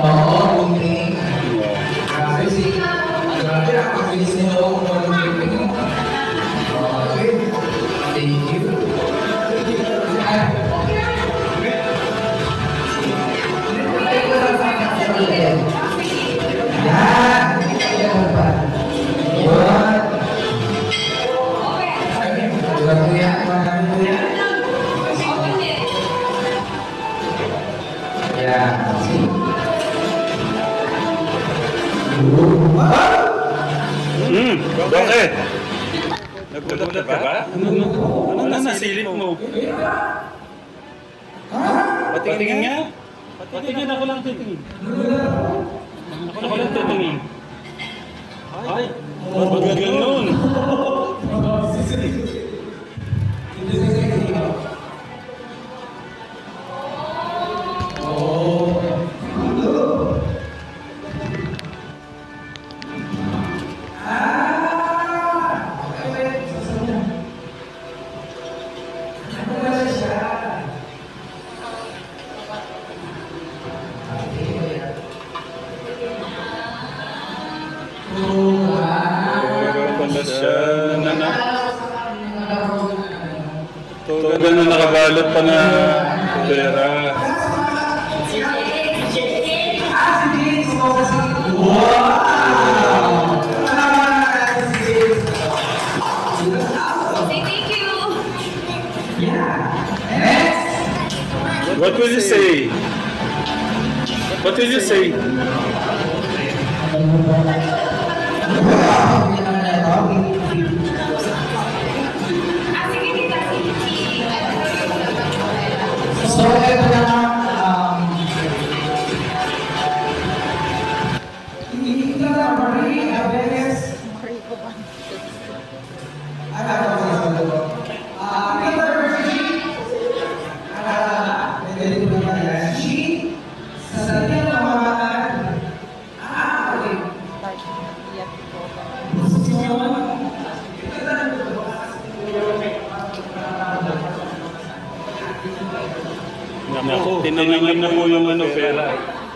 Oo, bunting. Grabe si... Grabe, nakakabilis nila ako kung anong bunting. Okay. Thank you. Bakit? Nagulat ka ba? Ano na nasilip mo? Patingin nga? Patingin, ako lang titingin. Ako lang titingin. Ay, ba't ganun? Ganun nakabalot pa na pera. What will you say? What will you say? So, ito na hindi ka na Marie Abeles. Naku, tinanggap na mo yung ano, pera.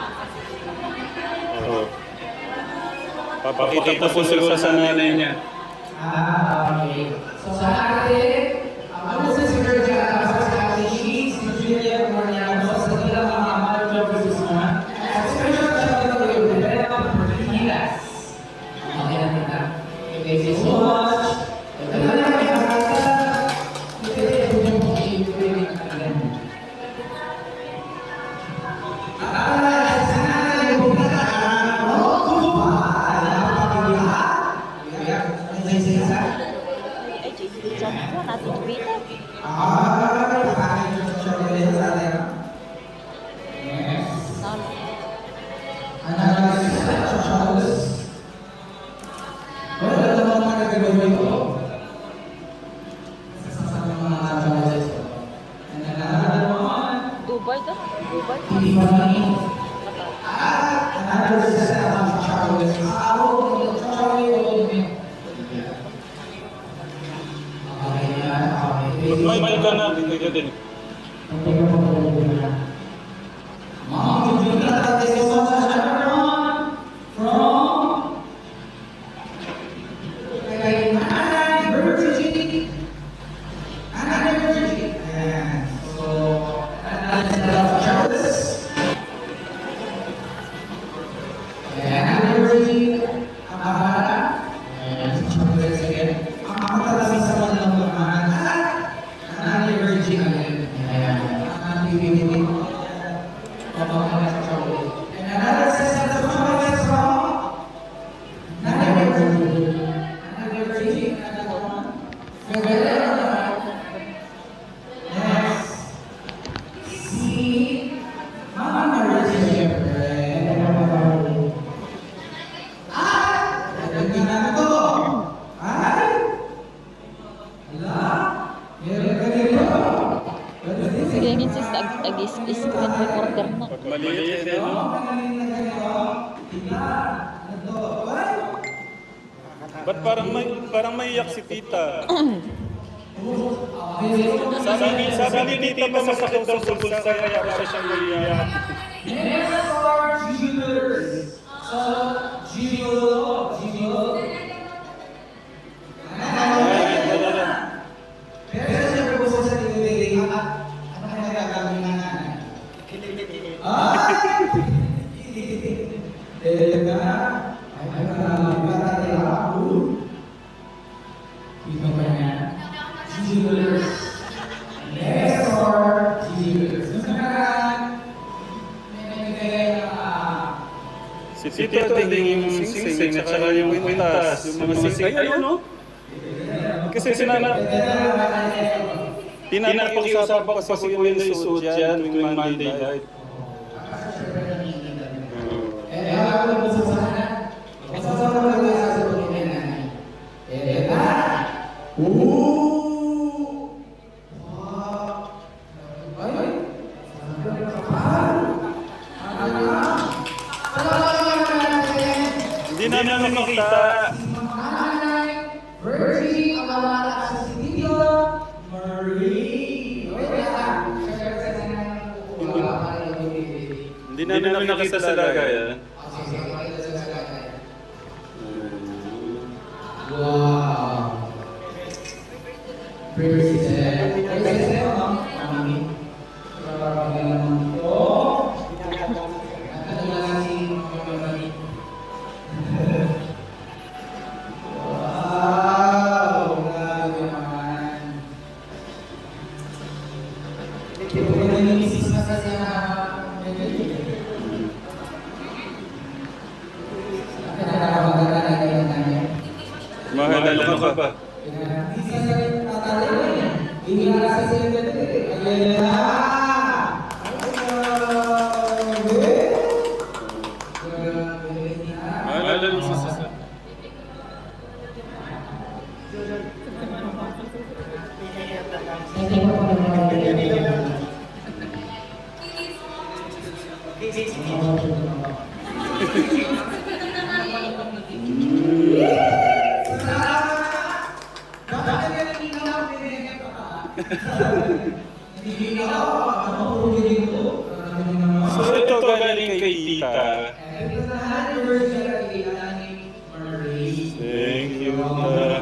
Oo. Papakita po siguro sa nanay niya. Okay. So, sa atin, ako sa siguro dyan, sa atin, she's the Julia Morniano, sa ilang mga mahal na Guzman. At special shout out to you, Rebecca Portilas. Okay na kita. Thank you so much. Ito na lang yung harata. Ito yung Dubai dah. Dubai. May ka na, hindi ka din. Screen recorder na. Pag maliit eh, no? Ba't parang maiyak si tita? Sabi ni tita masakit daw sa bulsa kaya siya siyang maiyak. Si Tito Ding yung sing-sing at saka yung kwintas, yung mga sing ayun, no? Kasi tinapag-usap ko kasi yung suot yan tuwing Monday night. Hindi namin makita. Hindi namin nakita sa lagayan. Wow. Mahal ano ka ba? Mahal ano sa So ito galing kay Tita. Thank you, Tita.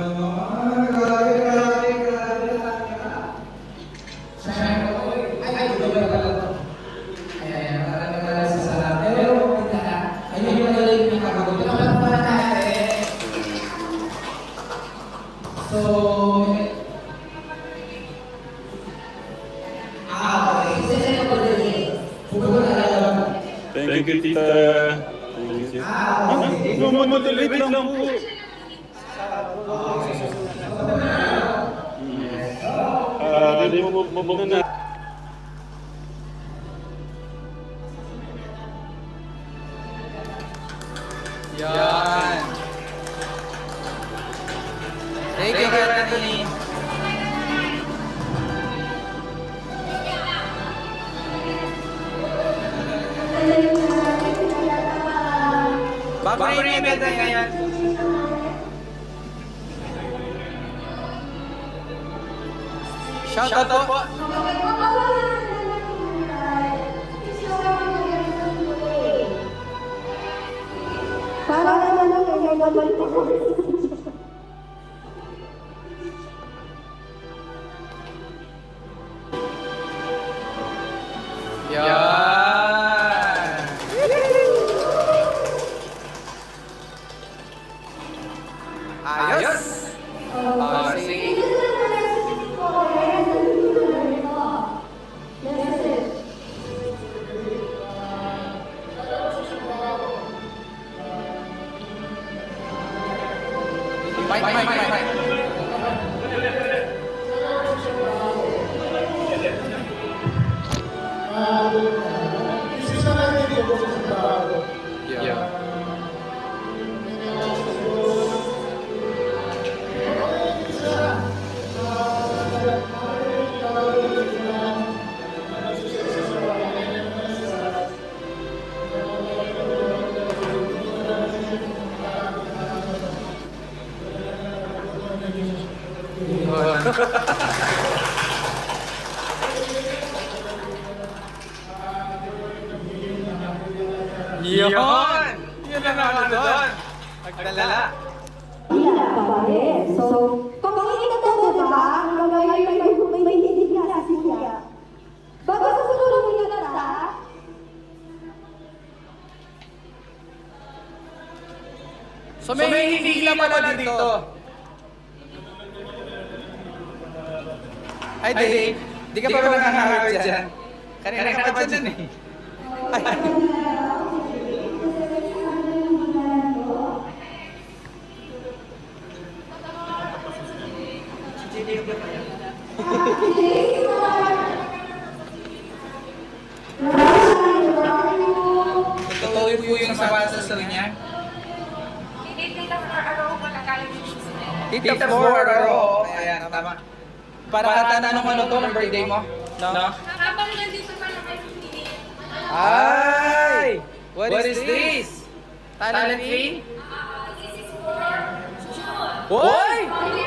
Thank you, Tita. Thank you. Wait lang po. Remove na. Yan. Thank you, Anthony. Bago rin yung beda ngayon. Shout out po. Para naman ang naman po. Yan. Ayos. Sige. Bye. Yeah. Yun! Yun ang ano doon. Nagdala. So, kung makikita ko, diba? Ang may hindi klase niya. Bago sa siguro mo yun ata, So may hindi lang pala dito. Ay, Dave. Di ka pa ba nakakawit dyan? Kanina ka pa dyan eh. Ay. Totoo po yung sapatos sa niya? Tita Flor, oo. Ayan, tama. Para katanong ano to, ng birthday mo? No? Ay! What is this? Talent fee? This is for Hoy!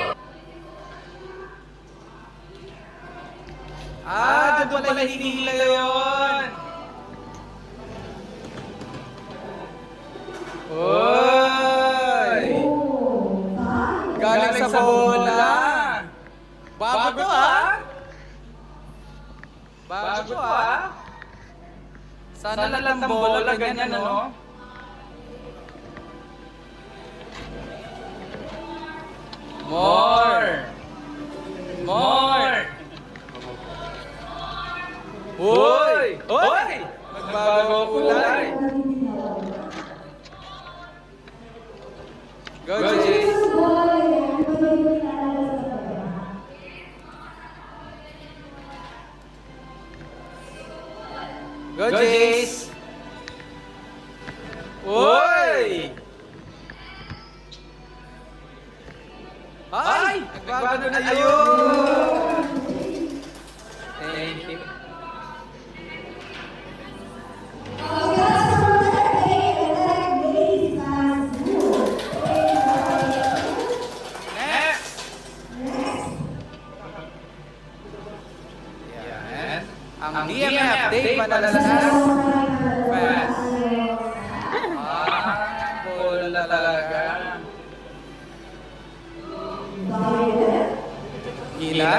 Ah, doon pala hinihila yun! Hoy! Galing sa bola! Bago to ah! Bago to ah! Sana lang bola ganyan ano? More! More! Hoy! Hoy! Magbago ang kulay! Go, Jace! Go, Jace! Hoy! Ay! Nagbago na ayun! Thank you. Next! Yan. Ang DMF, Dave Manalasas. Fast. Bola talaga. Gila.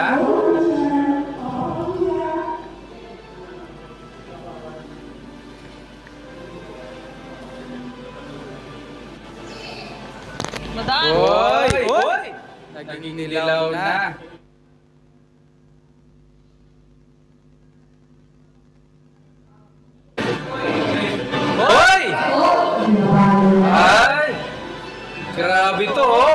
Madaan! Hoy! Hoy! Naginilaw na. Hoy! Ay! Grabe to oh!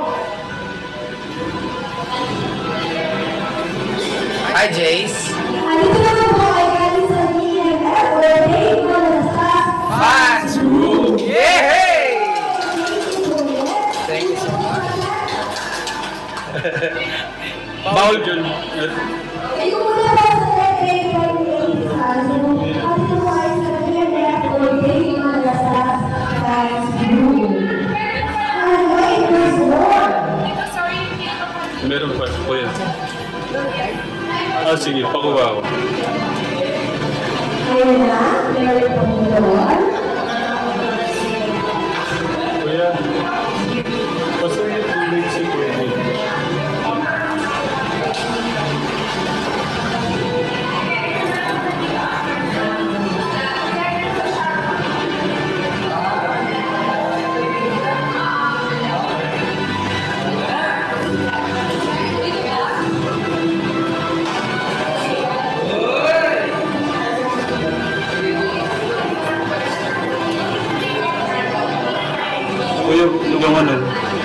Hi, Jace. Andito naman po ay galing sa DMF or Dave Manalasas Fans Group! Yay! Thank you so much. Bawal dyan. Ito muna po sa Dave Manalasas. Andito po ay sa DMF or Dave Manalasas Fans Group. And wait, there's more. Meron pa. Kuya. Ah, sige. Pakuha ko. Ayun na, meron pang doon. Kuya. Basta yung tubig si Kuya. Kuya, lugang ano?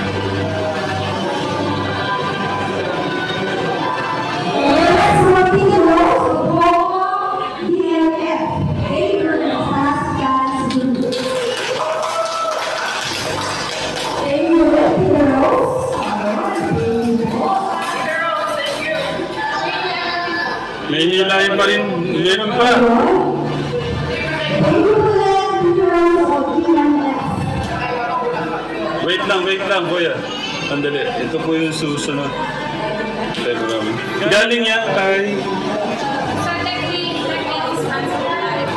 Let's repeat the rules for DMF. Dave Manalasas Fans Group. Can you repeat the rules? May hilahin pa rin. Meron pa. Thank you for the rules of DMF. Wait lang, kuya. Andali. Ito po yung susunod. Telegram. Galing yan kay... So technically, this one's for life.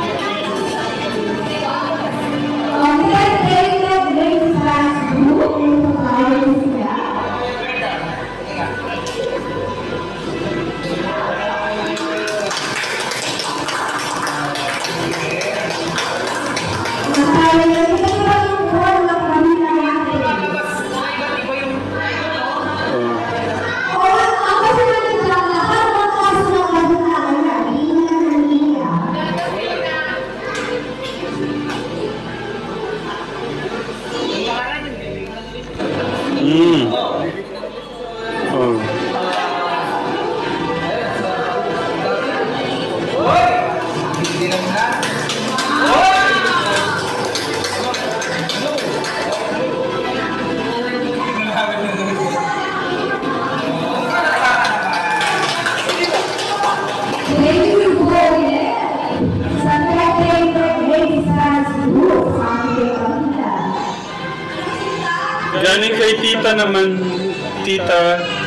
Dave Fans Group in the Malaysia. Nakalimutan ko yung buwan ng pamilya natin. Galing kay tita naman, tita